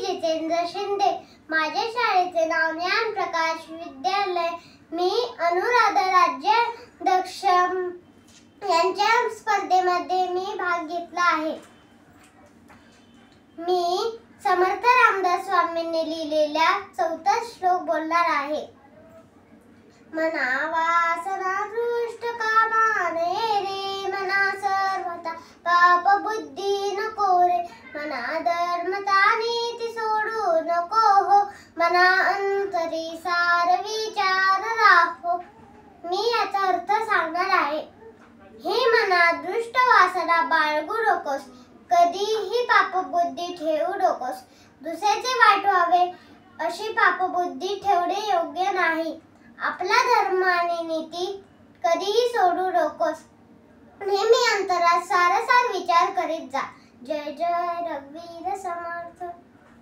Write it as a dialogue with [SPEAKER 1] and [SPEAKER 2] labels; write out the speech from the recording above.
[SPEAKER 1] जितेंद्र शिंदे. माझ्या शाळेचे नाव ज्ञान प्रकाश विद्यालय. मी अनुराधा राज्याध्यक्ष यांच्या स्पर्धेमध्ये मी भाग घेतला आहे. मी समर्थ रामदास स्वामींनी लिहिलेला 4था श्लोक बोलणार आहे. मना वासना दृष्ट कामा नये रे, मना सर्वथा पाप बुद्धी नको रे, मना धर्मता नीती सोडू नको हो, मना अंतरी सार विचार राखो. मी याचा अर्थ सांगणार आहे. हे मना दृष्ट वासना बाळगू नकोस, कधीही पापबुद्धी ठेवू नकोस. दुसऱ्याचे वाईट व्हावे अशी पापबुद्धी ठेवणे योग्य नाही. आपला धर्म आणि नीती कधीही सोडू नकोस. नेहमी अंतरात सारासार विचार करीत जा. जय जय रघुवीर समर्थ.